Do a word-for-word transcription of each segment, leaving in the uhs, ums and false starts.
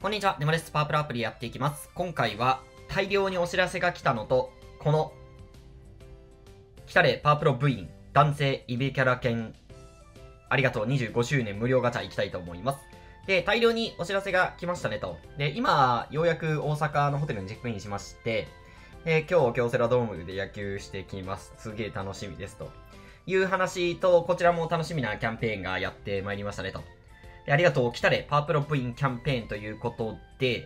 こんにちは、ネマです。パワープロアプリやっていきます。今回は大量にお知らせが来たのと、この、来たれパワープロ部員、男性イベキャラ犬、ありがとうにじゅうごしゅうねん無料ガチャ行きたいと思います。で、大量にお知らせが来ましたねと。で、今、ようやく大阪のホテルにチェックインしまして、で、今日京セラドームで野球してきます。すげえ楽しみですと。いう話と、こちらも楽しみなキャンペーンがやってまいりましたねと。でありがとう、来たれパワープロ部員キャンペーンということで、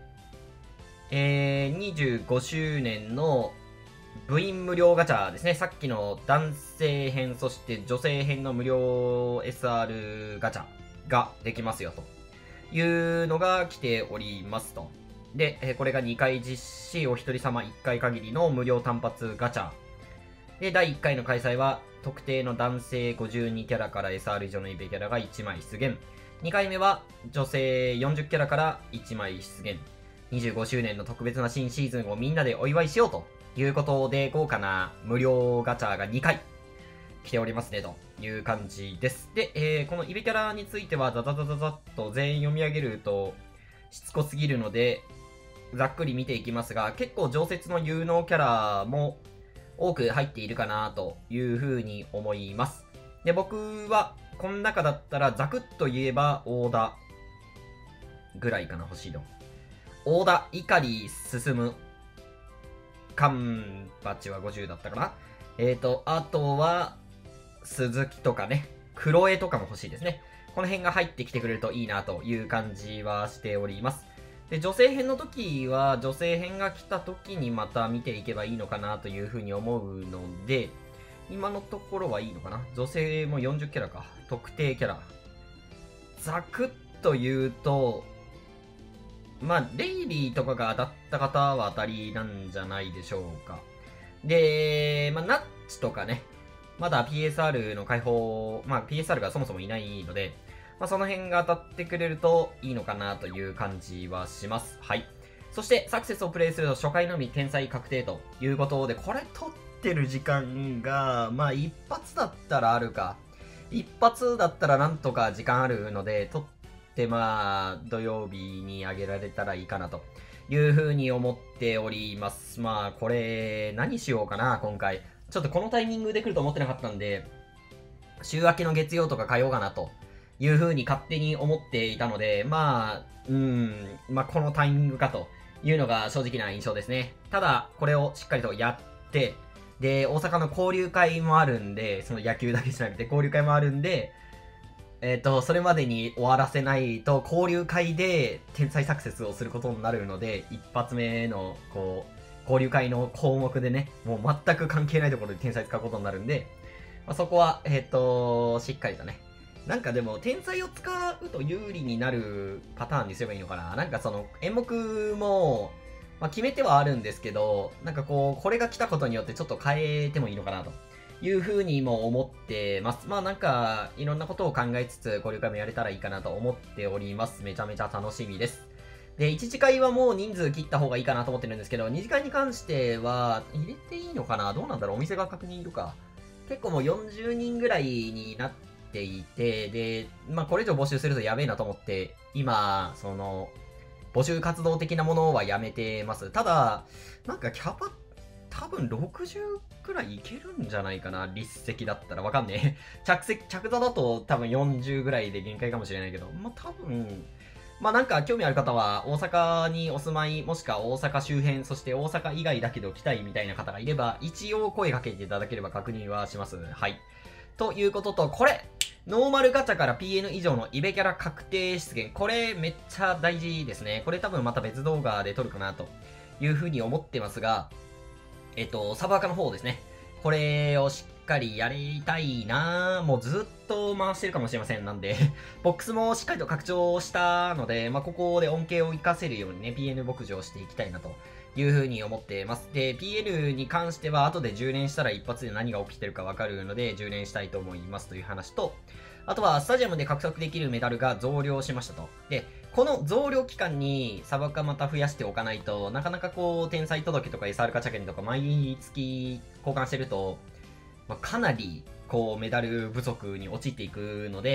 えー、にじゅうごしゅうねんの部員無料ガチャですね。さっきの男性編、そして女性編の無料 エスアール ガチャができますよというのが来ておりますと。で、えー、これがにかい実施、お一人様いっかい限りの無料単発ガチャ。で、だいいっかいの開催は、特定の男性ごじゅうにキャラから エスアール 以上のイベキャラがいちまい出現。にかいめは、女性よんじゅっキャラからいちまい出現。にじゅうごしゅうねんの特別な新シーズンをみんなでお祝いしようということで、豪華な無料ガチャがにかい来ておりますね、という感じです。で、えー、このイベキャラについては、ザザザザザッと全員読み上げると、しつこすぎるので、ざっくり見ていきますが、結構常設の有能キャラも多く入っているかなというふうに思います。で、僕は、この中だったらザクッと言えば、大田ぐらいかな、欲しいの。大田、碇、進、カンパチはごじゅうだったかな。えーと、あとは、鈴木とかね、黒江とかも欲しいですね。この辺が入ってきてくれるといいなという感じはしております。で、女性編の時は、女性編が来た時にまた見ていけばいいのかなというふうに思うので、今のところはいいのかな。女性もよんじゅっキャラか。特定キャラ。ざくっと言うと、まあ、レイリーとかが当たった方は当たりなんじゃないでしょうか。で、まあ、ナッチとかね、まだ ピーエスアール の開放、まあ、ピーエスアール がそもそもいないので、まあ、その辺が当たってくれるといいのかなという感じはします。はい。そして、サクセスをプレイすると初回のみ天才確定ということで、これ取ってる時間が、まあ、一発だったらあるか。一発だったらなんとか時間あるので、取ってまあ、土曜日にあげられたらいいかなというふうに思っております。まあ、これ、何しようかな、今回。ちょっとこのタイミングで来ると思ってなかったんで、週明けの月曜とか火曜かなというふうに勝手に思っていたので、まあ、うーん、まあこのタイミングかというのが正直な印象ですね。ただ、これをしっかりとやって、で、大阪の交流会もあるんで、その野球だけじゃなくて交流会もあるんで、えっと、それまでに終わらせないと、交流会で天才サクセスをすることになるので、一発目の、こう、交流会の項目でね、もう全く関係ないところで天才使うことになるんで、まあ、そこは、えっと、しっかりとね。なんかでも、天才を使うと有利になるパターンにすればいいのかな。なんかその、演目も、まあ、決めてはあるんですけど、なんかこう、これが来たことによってちょっと変えてもいいのかなというふうにも思ってます。まあなんか、いろんなことを考えつつ、交流会もやれたらいいかなと思っております。めちゃめちゃ楽しみです。で、いち次会はもう人数切った方がいいかなと思ってるんですけど、に次会に関しては、入れていいのかなどうなんだろうお店が確認いるか。結構もうよんじゅうにんぐらいになっていて、で、まあこれ以上募集するとやべえなと思って、今、その、募集活動的なものはやめてます。ただ、なんかキャパ、多分ろくじゅうくらいいけるんじゃないかな、立席だったら。わかんねえ。着席、着座だと多分よんじゅうぐらいで限界かもしれないけど、まあ多分、まあなんか興味ある方は大阪にお住まい、もしくは大阪周辺、そして大阪以外だけど来たいみたいな方がいれば、一応声かけていただければ確認はします。はい。ということと、これノーマルガチャから ピーエヌ 以上のイベキャラ確定出現。これめっちゃ大事ですね。これ多分また別動画で撮るかなというふうに思ってますが、えっと、サブアカの方ですね。これをしっかりやりたいなぁ。もうずっと回してるかもしれません。なんで、ボックスもしっかりと拡張したので、まあ、ここで恩恵を活かせるようにね、ピーエヌ 牧場していきたいなというふうに思ってます。で、ピーエヌ に関しては後で充連したら一発で何が起きてるかわかるので、充連したいと思いますという話と、あとは、スタジアムで獲得できるメダルが増量しましたと。で、この増量期間にサバカまた増やしておかないと、なかなかこう、天才届とか エスアール ガチャ券とか毎月交換してると、まあ、かなり、こう、メダル不足に陥っていくので、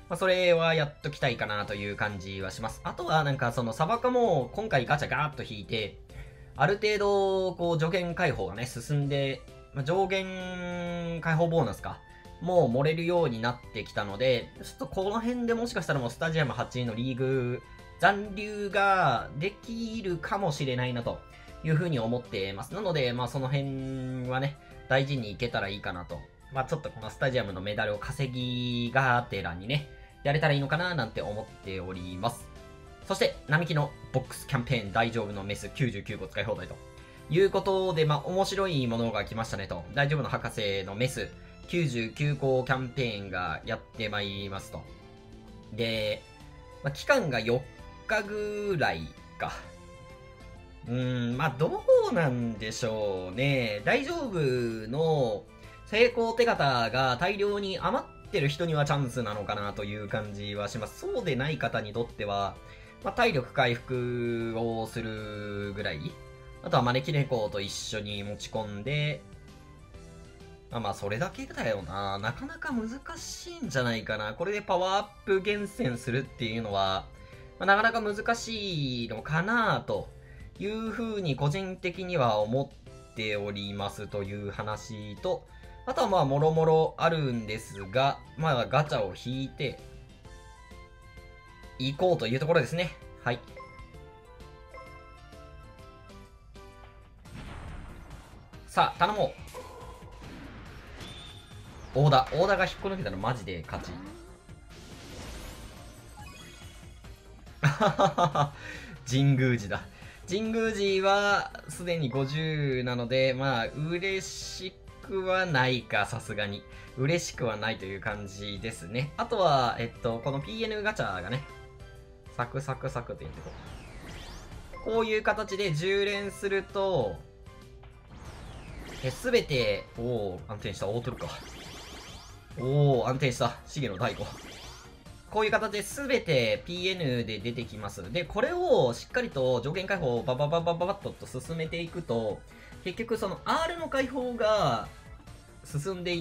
まあ、それはやっときたいかなという感じはします。あとはなんかそのサバカも今回ガチャガーッと引いて、ある程度こう助言解放がね、進んで、まあ、上限解放ボーナスか。もう漏れるようになってきたので、ちょっとこの辺でもしかしたらもうスタジアムはちのリーグ残留ができるかもしれないなというふうに思っています。なので、まあその辺はね、大事にいけたらいいかなと。まあちょっとこのスタジアムのメダルを稼ぎがてらにね、やれたらいいのかななんて思っております。そして、並木のボックスキャンペーン大丈夫のメスきゅうじゅうきゅうこ使い放題ということで、まあ面白いものが来ましたねと。大丈夫の博士のメスきゅうじゅうきゅうこキャンペーンがやってまいりますと。で、まあ、期間がよっかぐらいか。うーん、まあどうなんでしょうね。大丈夫の成功手形が大量に余ってる人にはチャンスなのかなという感じはします。そうでない方にとっては、まあ、体力回復をするぐらい。あとは招き猫と一緒に持ち込んで、あまあ、それだけだよな。なかなか難しいんじゃないかな。これでパワーアップ厳選するっていうのは、まあ、なかなか難しいのかなというふうに個人的には思っておりますという話と、あとはまあ、もろもろあるんですが、まあ、ガチャを引いて、行こうというところですね。はい。さあ、頼もう。オーダー。オーダーが引っこ抜けたらマジで勝ち。神宮寺だ。神宮寺はすでにごじゅうなので、まあ、嬉しくはないか、さすがに。嬉しくはないという感じですね。あとは、えっと、この ピーエヌ ガチャがね、サクサクサクって言ってこう。こういう形でじゅう連すると、え、すべて、おお安定した。大取るか。おお安定した。シゲの第五。こういう形で全て ピーエヌ で出てきます。で、これをしっかりと上限解放をババババババッとと進めていくと、結局その R の解放が進んでいって、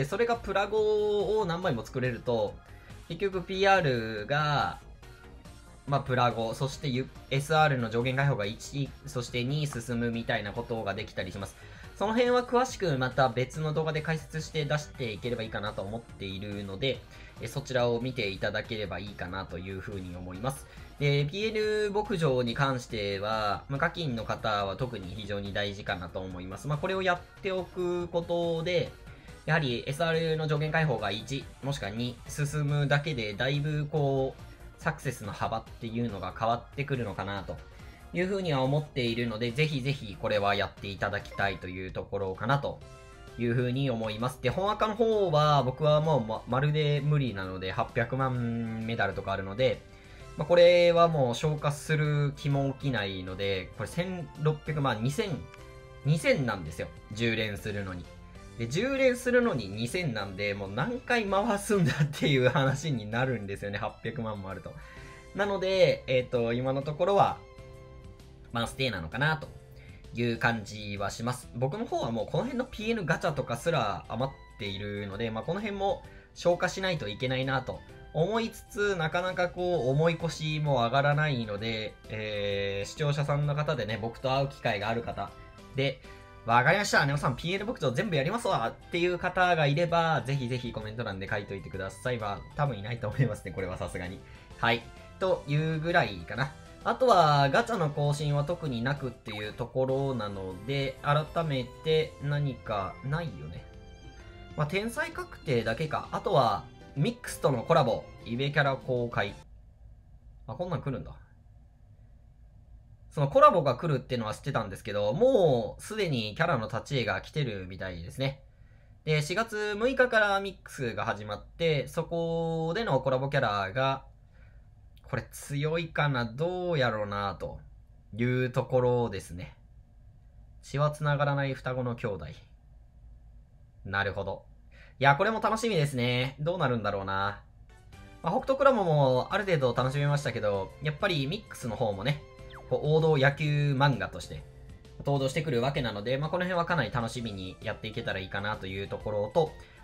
それがプラゴを何枚も作れると、結局 ピーアール が、まあ、プラゴ、そして エスアール の上限解放がいち、そしてに進むみたいなことができたりします。その辺は詳しくまた別の動画で解説して出していければいいかなと思っているので、そちらを見ていただければいいかなというふうに思います。で、ピーエヌ 牧場に関しては、無課金の方は特に非常に大事かなと思います。まあ、これをやっておくことで、やはり エスアール の上限解放がいち、もしくはに進むだけで、だいぶこう、サクセスの幅っていうのが変わってくるのかなというふうには思っているので、ぜひぜひこれはやっていただきたいというところかなというふうに思います。で、本赤の方は僕はもう ま, まるで無理なので、はっぴゃくまんメダルとかあるので、まあ、これはもう消化する気も起きないので、これせんろっぴゃくまん、にせん、にせんなんですよ。じゅう連するのに。で、じゅう連するのににせんなんで、もう何回回すんだっていう話になるんですよね。はっぴゃくまんもあると。なので、えっと、今のところは、まあ、ステイなのかなという感じはします。僕の方はもうこの辺の ピーエヌ ガチャとかすら余っているので、まあ、この辺も消化しないといけないなと思いつつ、なかなかこう、重い腰も上がらないので、えー、視聴者さんの方でね、僕と会う機会がある方で、わかりました。ネオさん、ピーエヌ 牧場全部やりますわっていう方がいれば、ぜひぜひコメント欄で書いといてください。まあ、多分いないと思いますね。これはさすがに。はい。というぐらいかな。あとは、ガチャの更新は特になくっていうところなので、改めて何かないよね。まあ、天才確定だけか。あとは、ミックスとのコラボ、イベキャラ公開。あ、こんなん来るんだ。そのコラボが来るっていうのは知ってたんですけど、もうすでにキャラの立ち絵が来てるみたいですね。で、しがつむいかからミックスが始まって、そこでのコラボキャラが、これ強いかな、どうやろうな、というところですね。血は繋がらない双子の兄弟。なるほど。いや、これも楽しみですね。どうなるんだろうな。まあ、北斗クラモもある程度楽しみましたけど、やっぱりミックスの方もね、王道野球漫画として登場してくるわけなので、まあ、この辺はかなり楽しみにやっていけたらいいかなというところと、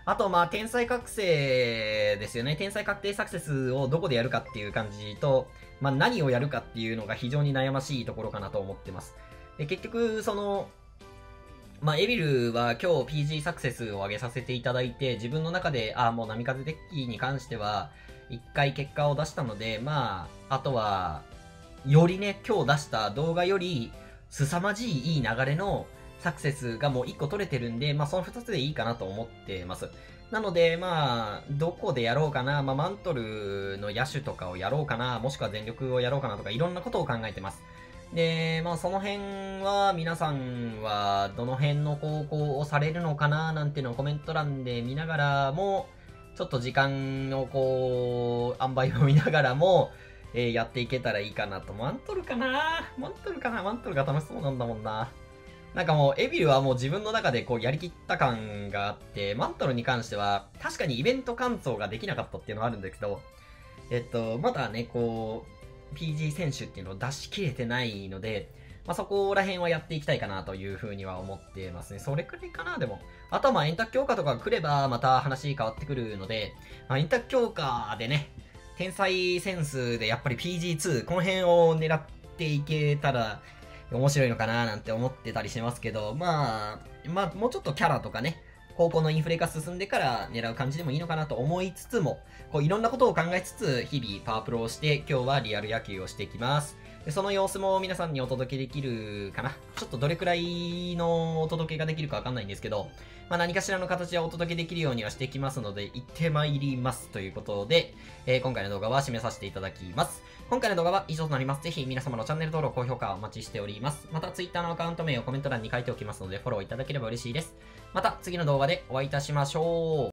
あと、まあ、天才覚醒ですよね。天才確定サクセスをどこでやるかっていう感じと、まあ、何をやるかっていうのが非常に悩ましいところかなと思ってます。で、結局、その、まあ、エビルは今日 ピージー サクセスを上げさせていただいて、自分の中で、あ、もう波風デッキに関しては、一回結果を出したので、まあ、あとは、よりね、今日出した動画より、凄まじいいい流れのサクセスがもう一個取れてるんで、まあその二つでいいかなと思ってます。なので、まあ、どこでやろうかな、まあマントルの野手とかをやろうかな、もしくは全力をやろうかなとか、いろんなことを考えてます。で、まあその辺は皆さんはどの辺の高校をされるのかななんていうのをコメント欄で見ながらも、ちょっと時間のこう、塩梅を見ながらも、えー、やっていけたらいいかなと。マントルかなマントルかなマントルが楽しそうなんだもんな。なんかもう、エビルはもう自分の中でこうやりきった感があって、マントルに関しては、確かにイベント完走ができなかったっていうのはあるんだけど、えっと、まだね、こう、ピージー 選手っていうのを出し切れてないので、まあ、そこら辺はやっていきたいかなというふうには思ってますね。それくらいかな、でも。あとはまあ、円卓強化とか来れば、また話変わってくるので、まあ、円卓強化でね、天才センスでやっぱり ピージーツー、この辺を狙っていけたら面白いのかななんて思ってたりしますけど、まあ、まあ、もうちょっとキャラとかね、高校のインフレが進んでから狙う感じでもいいのかなと思いつつも、こういろんなことを考えつつ、日々パワープロをして、今日はリアル野球をしていきます。でその様子も皆さんにお届けできるかな。ちょっとどれくらいのお届けができるかわかんないんですけど、まあ、何かしらの形でお届けできるようにはしていきますので、行ってまいりますということで、えー、今回の動画は締めさせていただきます。今回の動画は以上となります。ぜひ皆様のチャンネル登録、高評価お待ちしております。また Twitter のアカウント名をコメント欄に書いておきますので、フォローいただければ嬉しいです。また次の動画でお会いいたしましょう。